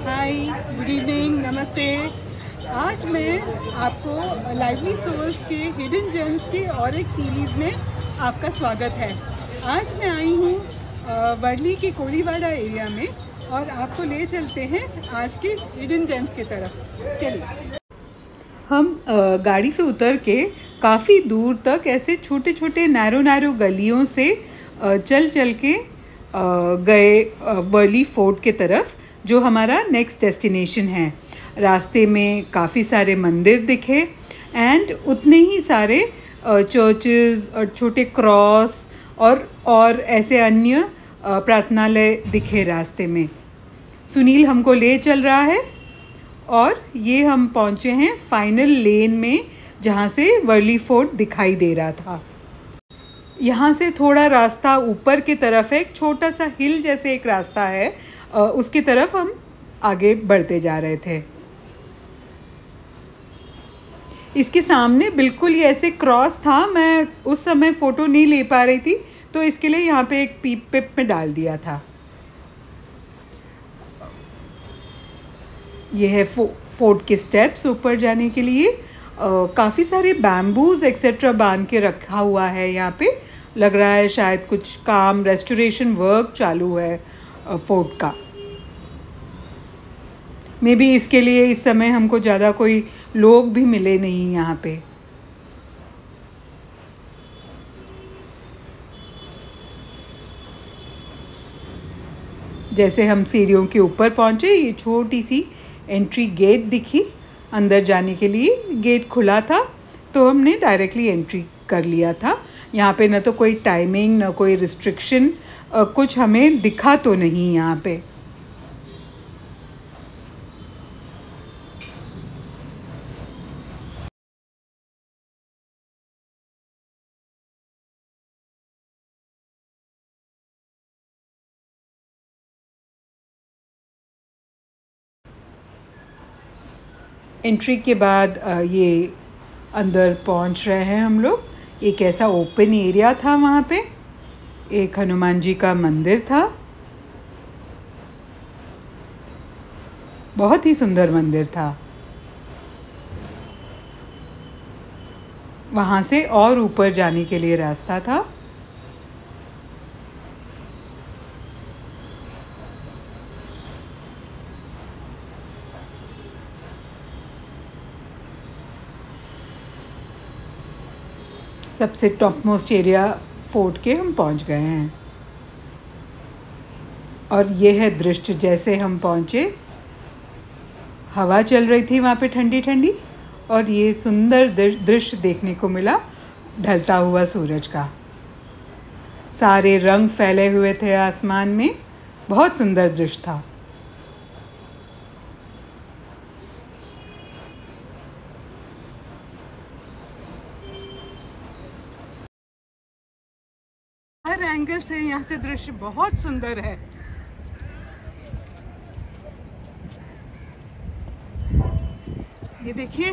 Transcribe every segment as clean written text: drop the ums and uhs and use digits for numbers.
हाय, good evening, नमस्ते। आज मैं आपको लाइवली सोल्स के हिडन जेम्स की और एक सीरीज़ में आपका स्वागत है। आज मैं आई हूँ वर्ली के कोलीवाड़ा एरिया में और आपको ले चलते हैं आज के हिडन जेम्स की तरफ। चलिए। हम गाड़ी से उतर के काफ़ी दूर तक ऐसे छोटे छोटे नैरो गलियों से चल के गए वर्ली फोर्ट के तरफ, जो हमारा नेक्स्ट डेस्टिनेशन है। रास्ते में काफ़ी सारे मंदिर दिखे एंड उतने ही सारे चर्चेस और छोटे क्रॉस और ऐसे अन्य प्रार्थनालय दिखे रास्ते में। सुनील हमको ले चल रहा है और ये हम पहुँचे हैं फाइनल लेन में, जहाँ से वर्ली फोर्ट दिखाई दे रहा था। यहाँ से थोड़ा रास्ता ऊपर की तरफ है, एक छोटा सा हिल जैसे एक रास्ता है, उसकी तरफ हम आगे बढ़ते जा रहे थे। इसके सामने बिल्कुल ये ऐसे क्रॉस था। मैं उस समय फ़ोटो नहीं ले पा रही थी, तो इसके लिए यहाँ पे एक पिप में डाल दिया था। ये है फोर्ट के स्टेप्स ऊपर जाने के लिए। काफ़ी सारे बैम्बूज एक्सेट्रा बांध के रखा हुआ है यहाँ पे। लग रहा है शायद कुछ काम, रेस्टोरेशन वर्क चालू है फोर्ट का। मे बी इसके लिए इस समय हमको ज़्यादा कोई लोग भी मिले नहीं यहाँ पे। जैसे हम सीढ़ियों के ऊपर पहुँचे, ये छोटी सी एंट्री गेट दिखी। अंदर जाने के लिए गेट खुला था, तो हमने डायरेक्टली एंट्री कर लिया था। यहाँ पे न तो कोई टाइमिंग, न कोई रिस्ट्रिक्शन, कुछ हमें दिखा तो नहीं यहाँ पे। एंट्री के बाद ये अंदर पहुँच रहे हैं हम लोग। एक ऐसा ओपन एरिया था, वहाँ पे एक हनुमान जी का मंदिर था। बहुत ही सुंदर मंदिर था। वहाँ से और ऊपर जाने के लिए रास्ता था। सबसे टॉप मोस्ट एरिया फोर्ट के हम पहुंच गए हैं। और ये है दृश्य। जैसे हम पहुंचे, हवा चल रही थी वहाँ पे ठंडी ठंडी, और ये सुंदर दृश्य देखने को मिला ढलता हुआ सूरज का। सारे रंग फैले हुए थे आसमान में। बहुत सुंदर दृश्य था। हर एंगल से यहाँ से दृश्य बहुत सुंदर है। ये देखिए,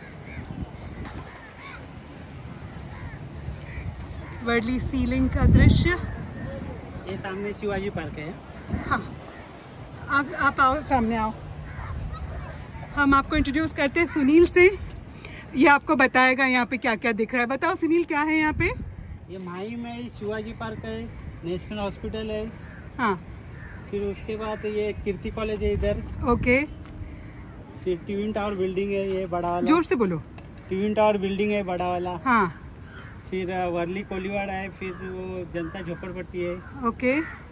वर्ली सीलिंग का दृश्य। ये सामने शिवाजी पार्क है। हाँ, आप आओ, सामने आओ। हम आपको इंट्रोड्यूस करते हैं सुनील से। ये आपको बताएगा यहाँ पे क्या क्या दिख रहा है। बताओ सुनील, क्या है यहाँ पे? ये माही में शिवाजी पार्क है, नेशनल हॉस्पिटल है। हाँ, फिर उसके बाद ये कीर्ति कॉलेज है इधर। ओके। फिर ट्विन टावर बिल्डिंग है, ये बड़ा वाला। जोर से बोलो। ट्विन टावर बिल्डिंग है बड़ा वाला। हाँ। फिर वर्ली कोलीवाड़ा है, फिर वो जनता झोपड़पट्टी है। ओके।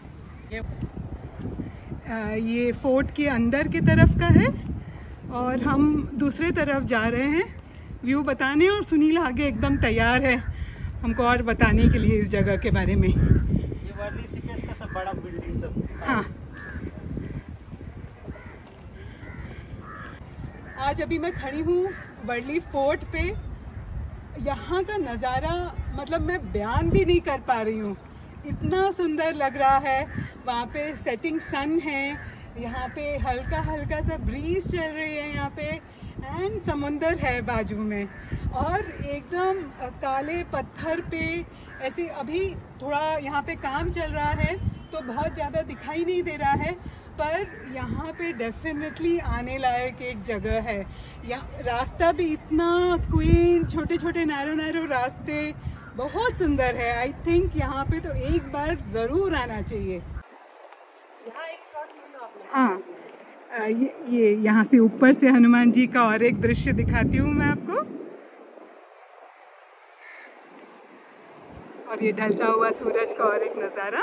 ये फोर्ट के अंदर की तरफ का है और हम दूसरे तरफ जा रहे हैं व्यू बताने, और सुनील आगे एकदम तैयार है हमको और बताने के लिए इस जगह के बारे में। ये वर्ली सीपीएस का सब बड़ा बिल्डिंग सब। हाँ। आज अभी मैं खड़ी हूँ वर्ली फोर्ट पे। यहाँ का नज़ारा मतलब मैं बयान भी नहीं कर पा रही हूँ, इतना सुंदर लग रहा है। वहाँ पे सेटिंग सन है, यहाँ पे हल्का हल्का सा ब्रीज चल रही है यहाँ पे, एंड समुंदर है बाजू में, और एकदम काले पत्थर पे ऐसे। अभी थोड़ा यहाँ पे काम चल रहा है तो बहुत ज़्यादा दिखाई नहीं दे रहा है, पर यहाँ पे डेफिनेटली आने लायक एक जगह है। यहाँ रास्ता भी इतना क्वीन, छोटे छोटे नैरो रास्ते, बहुत सुंदर है। आई थिंक यहाँ पे तो एक बार ज़रूर आना चाहिए। हाँ, ये यहाँ से ऊपर से हनुमान जी का और एक दृश्य दिखाती हूँ मैं आपको। और ये ढलता हुआ सूरज का और एक नज़ारा।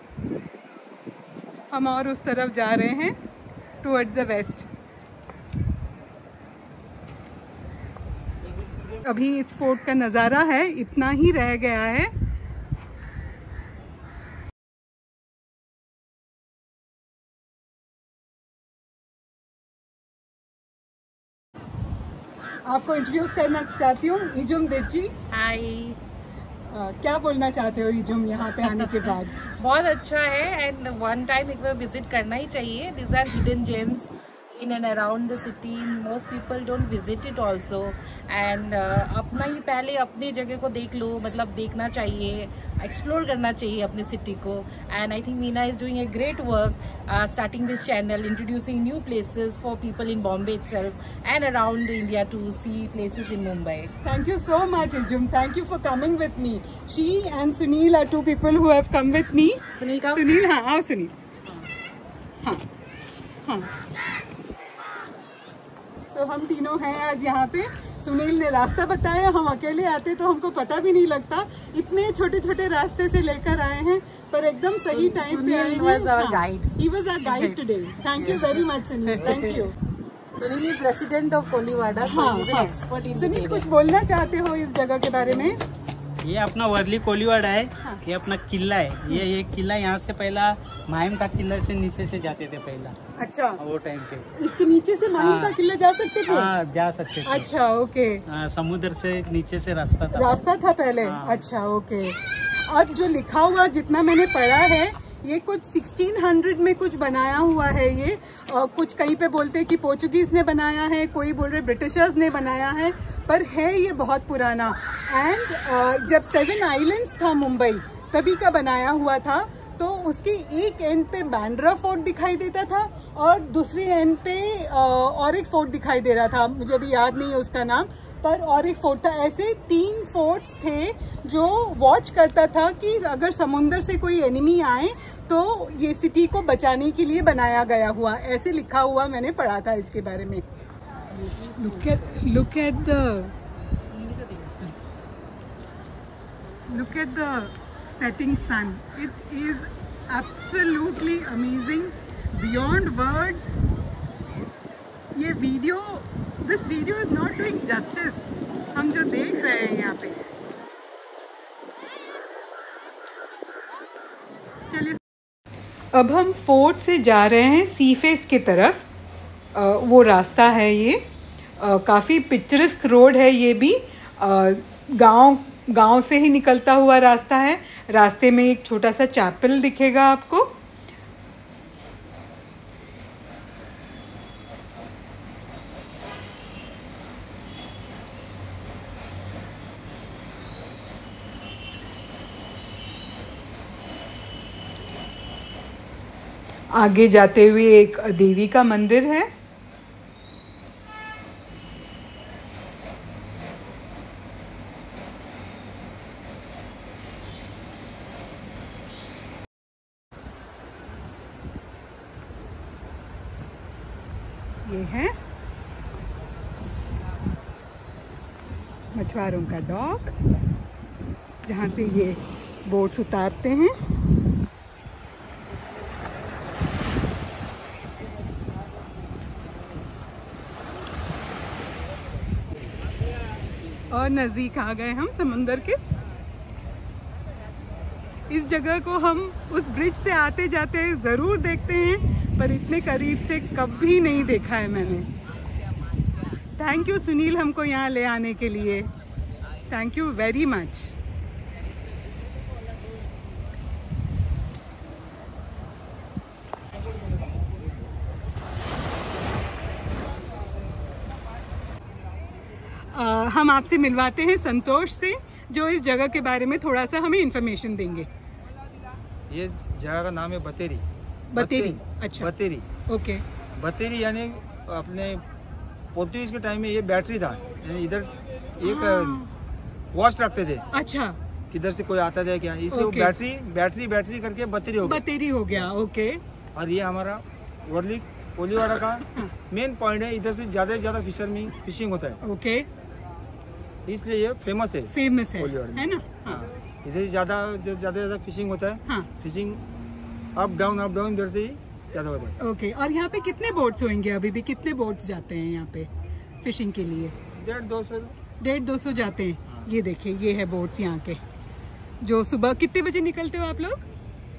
हम और उस तरफ जा रहे हैं टुवर्ड्स द वेस्ट। अभी इस फोर्ट का नज़ारा है, इतना ही रह गया है। आपको इंट्रोड्यूस करना चाहती हूँ इजुम दिर्ची। हाय। क्या बोलना चाहते हो इजुम यहाँ पे आने के बाद? बहुत अच्छा है एंड वन टाइम एक बार विजिट करना ही चाहिए। This are hidden gems in and around the city. Most people don't visit it also. And अपना ही पहले अपने जगह को देख लो, मतलब देखना चाहिए, एक्सप्लोर करना चाहिए अपने सिटी को. And I think Meena is doing a great work starting this channel, introducing new places for people in Bombay itself and around India to see places in Mumbai. Thank you so much, Ijum. Thank you for coming with me. She and Sunil are two people who have come with me. Sunil, come. Sunil, हाँ आओ सुनील. हाँ हाँ. तो हम तीनों हैं आज यहाँ पे। सुनील ने रास्ता बताया, हम अकेले आते तो हमको पता भी नहीं लगता। इतने छोटे छोटे रास्ते से लेकर आए हैं, पर एकदम सही टाइम पे आए हैं। He was our guide today. Thank you very much, Sunil. Thank you. Sunil is resident of Koliwada, so he is an expert in this area. Sunil, कुछ बोलना चाहते हो इस जगह के बारे में? ये अपना वर्ली कोलीवाड़ा है। हाँ। ये अपना किला है। ये किला यहाँ से पहला माहिम का किला से नीचे से जाते थे पहला। अच्छा, वो टाइम पे इसके नीचे से माहिम का किला जा सकते थे? हाँ, जा सकते थे। अच्छा, ओके। समुद्र से नीचे से रास्ता था पहले। हाँ। अच्छा, ओके। और जो लिखा हुआ जितना मैंने पढ़ा है, ये कुछ 1600 में कुछ बनाया हुआ है। ये कुछ कहीं पे बोलते हैं कि पोर्चुगीज ने बनाया है, कोई बोल रहे ब्रिटिशर्स ने बनाया है, पर है ये बहुत पुराना। एंड जब 7 आइलैंड्स था मुंबई, तभी का बनाया हुआ था। तो उसकी एक एंड पे बांद्रा फोर्ट दिखाई देता था और दूसरी एंड पे और एक फोर्ट दिखाई दे रहा था, मुझे अभी याद नहीं है उसका नाम, पर और एक फोर्ट था। ऐसे 3 फोर्ट्स थे जो वॉच करता था कि अगर समुंदर से कोई एनिमी आए तो ये सिटी को बचाने के लिए बनाया गया हुआ, ऐसे लिखा हुआ मैंने पढ़ा था इसके बारे में। Look at the setting sun. It is absolutely amazing beyond words. This video is not doing justice. हम जो देख रहे हैं यहाँ पे, चलिए अब हम फोर्ट से जा रहे हैं सी फेस की तरफ। वो रास्ता है ये, काफ़ी पिक्चरस्क रोड है ये भी। गांव से ही निकलता हुआ रास्ता है। रास्ते में एक छोटा सा चैपल दिखेगा आपको। आगे जाते हुए एक देवी का मंदिर है। ये है मछुआरों का डॉक, जहाँ से ये बोट्स उतारते हैं। और नज़दीक आ गए हम समुंदर के। इस जगह को हम उस ब्रिज से आते जाते ज़रूर देखते हैं, पर इतने करीब से कभी नहीं देखा है मैंने। थैंक यू सुनील, हमको यहाँ ले आने के लिए। Thank you very much. हम आपसे मिलवाते हैं संतोष से, जो इस जगह के बारे में थोड़ा सा हमें इन्फॉर्मेशन देंगे। ये जगह का नाम है बतेरी। बतेरी, अच्छा बतेरी। ओके। बतेरी यानी अपने पोर्तुगीज के टाइम में ये बैटरी था, यानी इधर एक वॉच रखते थे, अच्छा किधर से कोई आता था क्या, इसलिए वो ओके। बैटरी करके बतेरी हो गई। बतेरी हो गया, ओके। और ये हमारा वर्ली कोलीवाड़ा का मेन पॉइंट है, इधर से ज्यादा फिशिंग होता है, ओके, इसलिए ये फेमस है, फेमस है, कोलीवाड़ा में। है ना? हाँ, इधर ज्यादा फिशिंग होता है। हाँ फिशिंग अप डाउन इधर से ही ज्यादा होता है। ओके। और यहाँ पे कितने बोट्स होंगे? अभी भी कितने बोट्स जाते हैं यहाँ पे फिशिंग के लिए? 150-200 जाते हैं। ये देखिए, ये है बोट्स यहाँ के, जो सुबह कितने बजे निकलते हो आप लोग?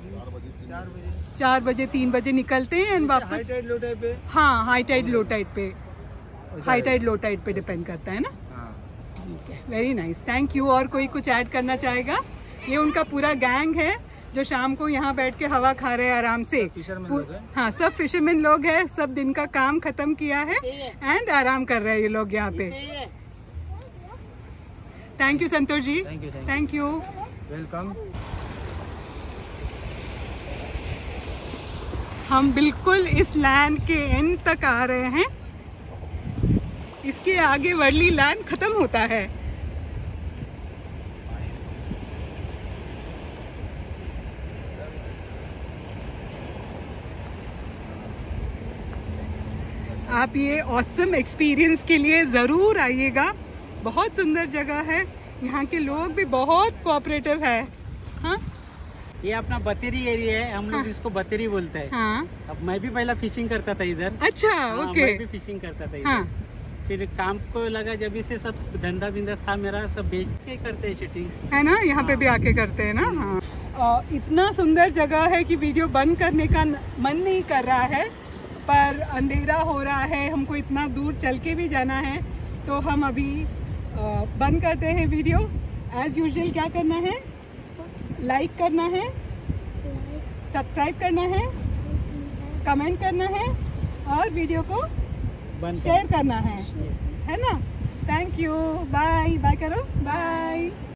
4 बजे 3 बजे निकलते हैं एंड वापस। हाई टाइड लो टाइड पे। हाँ, हाई टाइड लो टाइड पे, हाई टाइड लो टाइड पे डिपेंड करता है ना। हाँ। ठीक है, वेरी नाइस, थैंक यू। और कोई कुछ ऐड करना चाहेगा? ये उनका पूरा गैंग है जो शाम को यहाँ बैठ के हवा खा रहे हैं आराम से। फिशरमैन लोग हैं। हाँ, सब फिशरमैन लोग हैं, सब दिन का काम खत्म किया है एंड आराम कर रहे हैं ये लोग यहाँ पे। Thank you Santosh ji, thank you, welcome. हम बिल्कुल इस लैंड के एंड तक आ रहे हैं। इसके आगे वर्ली लैंड खत्म होता है। आप ये ऑसम एक्सपीरियंस के लिए ज़रूर आइएगा। बहुत सुंदर जगह है, यहाँ के लोग भी बहुत कोऑपरेटिव है। हाँ ये अपना बतेरी एरिया है, हम लोग इसको बतेरी बोलते हैं। हाँ, अब मैं भी पहला फिशिंग करता था इधर। अच्छा, हाँ, ओके। मैं भी फिशिंग करता था इधर। हाँ, फिर काम को लगा, जब से सब धंधा बिंदा था मेरा, सब बेच के करते हैं शूटिंग, है ना? यहाँ पे भी आके करते हैं ना। हाँ, इतना सुंदर जगह है कि वीडियो बंद करने का मन नहीं कर रहा है, पर अंधेरा हो रहा है, हमको इतना दूर चल के भी जाना है, तो हम अभी बंद करते हैं वीडियो। एज यूजुअल क्या करना है? लाइक करना है, सब्सक्राइब करना है, कमेंट करना है और वीडियो को शेयर करना है ना? थैंक यू, बाय बाय करो, बाय।